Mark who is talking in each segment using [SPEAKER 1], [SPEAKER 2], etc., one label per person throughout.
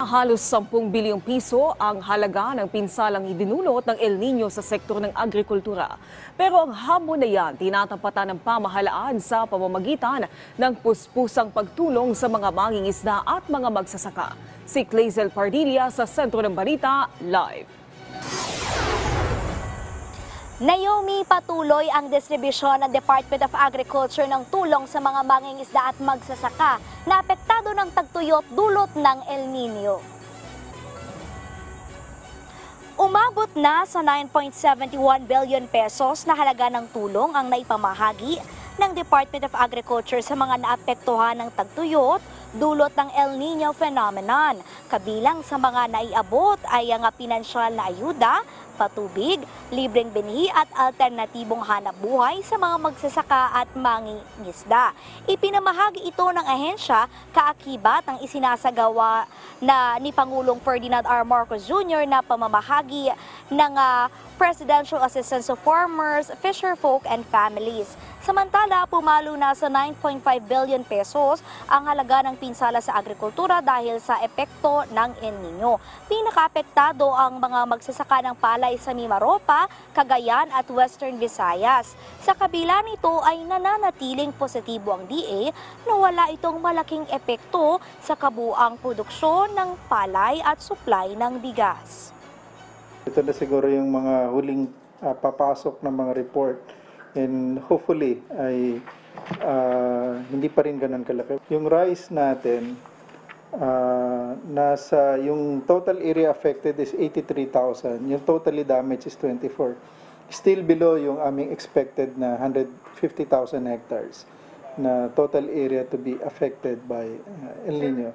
[SPEAKER 1] Halos 10 bilyong piso ang halaga ng pinsalang idinulot ng El Nino sa sektor ng agrikultura. Pero ang hamon na yan tinatapatan ng pamahalaan sa pamamagitan ng puspusang pagtulong sa mga mangingisda at mga magsasaka. Si Clazel Pardilla sa Sentro ng Balita, live.
[SPEAKER 2] Naomi, patuloy ang distribusyon ng Department of Agriculture ng tulong sa mga mangingisda at magsasaka na apektado ng tagtuyot dulot ng El Nino. Umabot na sa 9.71 billion pesos na halaga ng tulong ang naipamahagi ng Department of Agriculture sa mga naapektuhan ng tagtuyot dulot ng El Nino phenomenon. Kabilang sa mga naiabot ay ang pinansyal na ayuda, patubig, libreng binhi at alternatibong hanap buhay sa mga magsasaka at mangingisda. Ipinamahagi ito ng ahensya kaakibat ng isinasagawa na ni Pangulong Ferdinand R. Marcos Jr. na pamamahagi ng Presidential Assistance to Farmers, Fisherfolk and Families. Samantala, pumalo na sa 9.5 billion pesos ang halaga ng pinsala sa agrikultura dahil sa epekto ng El Nino. Pinakaapektado ang mga magsasaka ng palay sa Mimaropa, Cagayan at Western Visayas. Sa kabila nito ay nananatiling positibo ang DA na wala itong malaking epekto sa kabuuang produksyon ng palay at supply ng bigas.
[SPEAKER 3] Ito na siguro yung mga huling papasok ng mga report. And hopefully ay hindi pa rin ganun kalaki. Yung rice natin, nasa yung total area affected is 83,000. Yung totally damaged is 24. Still below yung aming expected na 150,000 hectares na total area to be affected by El Nino.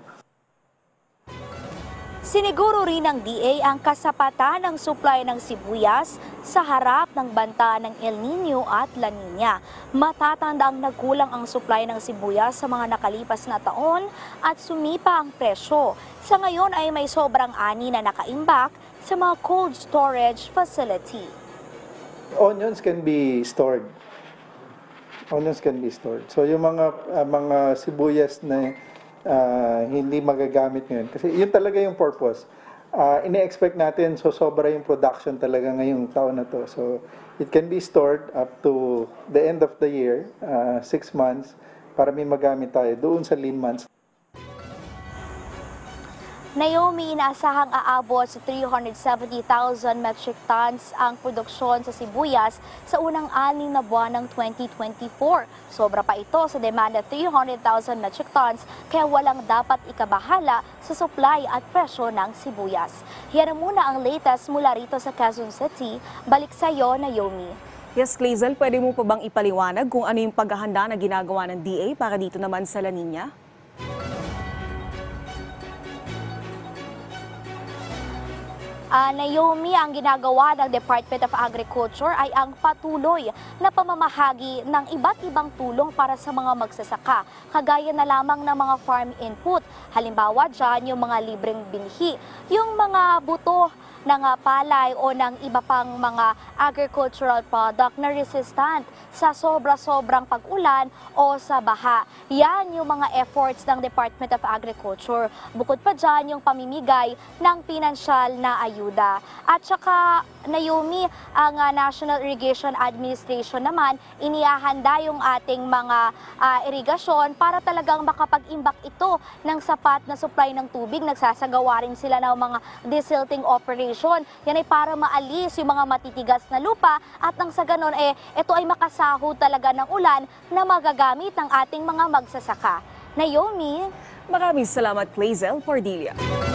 [SPEAKER 2] Siniguro rin ng DA ang kasapatan ng supply ng sibuyas sa harap ng banta ng El Nino at La Nina. Matatanda ang nagkulang ang supply ng sibuyas sa mga nakalipas na taon at sumipa ang presyo. Sa ngayon ay may sobrang ani na nakaimbak sa mga cold storage facility.
[SPEAKER 3] Onions can be stored. Onions can be stored. So yung mga sibuyas na hindi magagamit ngayon. Kasi yun talaga yung purpose. Ini-expect natin sobra yung production talaga ngayong taon na to. So it can be stored up to the end of the year, 6 months, para may magamit tayo doon sa lean months.
[SPEAKER 2] Naomi, inaasahang aabot sa 370,000 metric tons ang produksyon sa sibuyas sa unang 6 na buwan ng 2024. Sobra pa ito sa demand na 300,000 metric tons kaya walang dapat ikabahala sa supply at presyo ng sibuyas. Yan muna ang latest mula rito sa Quezon City. Balik sa iyo, Naomi.
[SPEAKER 1] Yes, Clazel, pwede mo pa bang ipaliwanag kung ano yung paghahanda na ginagawa ng DA para dito naman sa La Nina?
[SPEAKER 2] Naomi, ang ginagawa ng Department of Agriculture ay ang patuloy na pamamahagi ng iba't ibang tulong para sa mga magsasaka, kagaya na lamang ng mga farm input. Halimbawa dyan, yung mga libreng binhi, yung mga buto ng palay o ng iba pang mga agricultural product na resistant sa sobra-sobrang pag-ulan o sa baha. Yan yung mga efforts ng Department of Agriculture. Bukod pa dyan yung pamimigay ng pinansyal na ayuda. At saka, Naomi, ang National Irrigation Administration naman, inihahanda yung ating mga irigasyon para talagang makapag-imbak ito ng sapat na supply ng tubig. Nagsasagawa rin sila ng mga desilting operation. Yan ay para maalis yung mga matitigas na lupa at nang sa ganon ito ay makasaho talaga ng ulan na magagamit ng ating mga magsasaka. Naomi?
[SPEAKER 1] Maraming salamat, Clazel Pardilla.